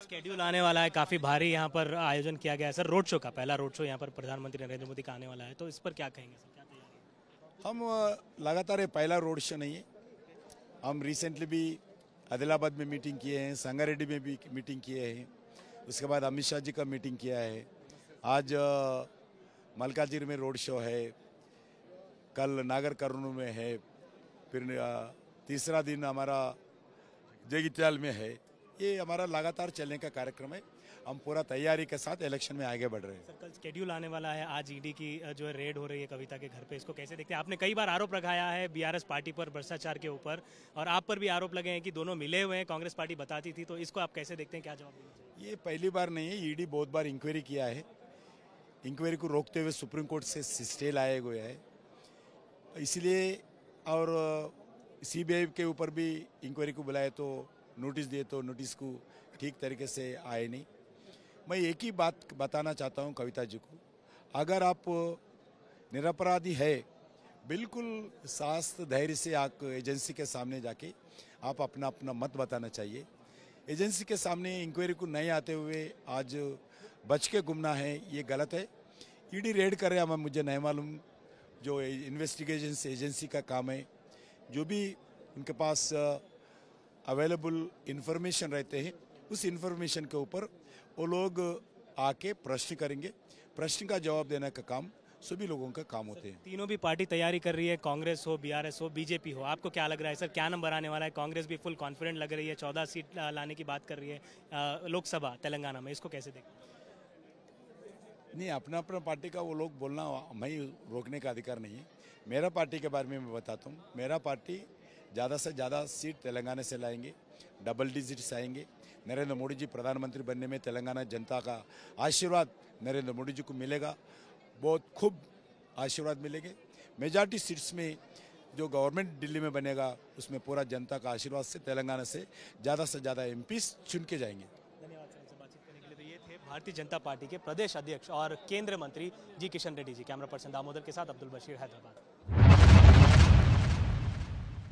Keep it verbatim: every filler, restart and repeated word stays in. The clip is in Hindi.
शेड्यूल आने वाला है, काफ़ी भारी यहाँ पर आयोजन किया गया है सर। रोड शो का पहला रोड शो यहाँ पर प्रधानमंत्री नरेंद्र मोदी का आने वाला है, तो इस पर क्या कहेंगे सर, क्या तैयारी है? हम अ, लगातार ये पहला रोड शो नहीं है। हम रिसेंटली भी आदिलाबाद में मीटिंग किए हैं, संगारेड्डी में भी मीटिंग किए हैं, उसके बाद अमित शाह जी का मीटिंग किया है। आज अ, मल्काजिर में रोड शो है, कल नागर कर्नूल में है, फिर अ, तीसरा दिन हमारा जगित्याल में है। ये हमारा लगातार चलने का कार्यक्रम है। हम पूरा तैयारी के साथ इलेक्शन में आगे बढ़ रहे हैं। सर कल शेड्यूल आने वाला है, आज ईडी की अ, जो है रेड हो रही है कविता के घर पे, इसको कैसे देखते हैं? आपने कई बार आरोप लगाया है बीआरएस पार्टी पर भ्रष्टाचार के ऊपर, और आप पर भी आरोप लगे हैं कि दोनों मिले हुए हैं, कांग्रेस पार्टी बताती थी, तो इसको आप कैसे देखते हैं, क्या जवाब देना चाहिए? ये पहली बार नहीं है, ईडी बहुत बार इंक्वायरी किया है। इंक्वायरी को रोकते हुए सुप्रीम कोर्ट से स्टे लाया गया है, इसलिए। और सीबीआई के ऊपर भी इंक्वायरी को बुलाए तो नोटिस दिए, तो नोटिस को ठीक तरीके से आए नहीं। मैं एक ही बात बताना चाहता हूं कविता जी को, अगर आप निरपराधी है, बिल्कुल साहस धैर्य से आप एजेंसी के सामने जाके आप अपना अपना मत बताना चाहिए। एजेंसी के सामने इंक्वायरी को नहीं आते हुए आज बच के घूमना है, ये गलत है। ईडी रेड कर रहे हैं, मुझे नहीं मालूम, जो इन्वेस्टिगेशन एजेंसी का काम है, जो भी उनके पास अवेलेबल इंफॉर्मेशन रहते हैं, उस इंफॉर्मेशन के ऊपर वो लोग आके प्रश्न करेंगे। प्रश्न का जवाब देने का काम सभी लोगों का काम होते हैं। तीनों भी पार्टी तैयारी कर रही है, कांग्रेस हो, बीआरएस हो, बीजेपी हो, आपको क्या लग रहा है सर, क्या नंबर आने वाला है? कांग्रेस भी फुल कॉन्फिडेंट लग रही है, चौदह सीट लाने की बात कर रही है अ, लोकसभा तेलंगाना में, इसको कैसे देखते हैं? नहीं, अपना अपना पार्टी का वो लोग बोलना मैं रोकने का अधिकार नहीं है। मेरा पार्टी के बारे में मैं बताता हूँ। मेरा पार्टी ज़्यादा से ज़्यादा सीट तेलंगाना से लाएंगे, डबल डिजिट्स आएंगे। नरेंद्र मोदी जी प्रधानमंत्री बनने में तेलंगाना जनता का आशीर्वाद नरेंद्र मोदी जी को मिलेगा, बहुत खूब आशीर्वाद मिलेंगे। मेजॉरिटी सीट्स में जो गवर्नमेंट दिल्ली में बनेगा, उसमें पूरा जनता का आशीर्वाद से तेलंगाना से ज़्यादा से ज़्यादा एमपीस चुन के जाएंगे। धन्यवाद सर, हमसे बातचीत करने के लिए। तो ये थे भारतीय जनता पार्टी के प्रदेश अध्यक्ष और केंद्रीय मंत्री G Kishan Reddy ji. Camera person Damodar के साथ अब्दुल बशीर, हैदराबाद।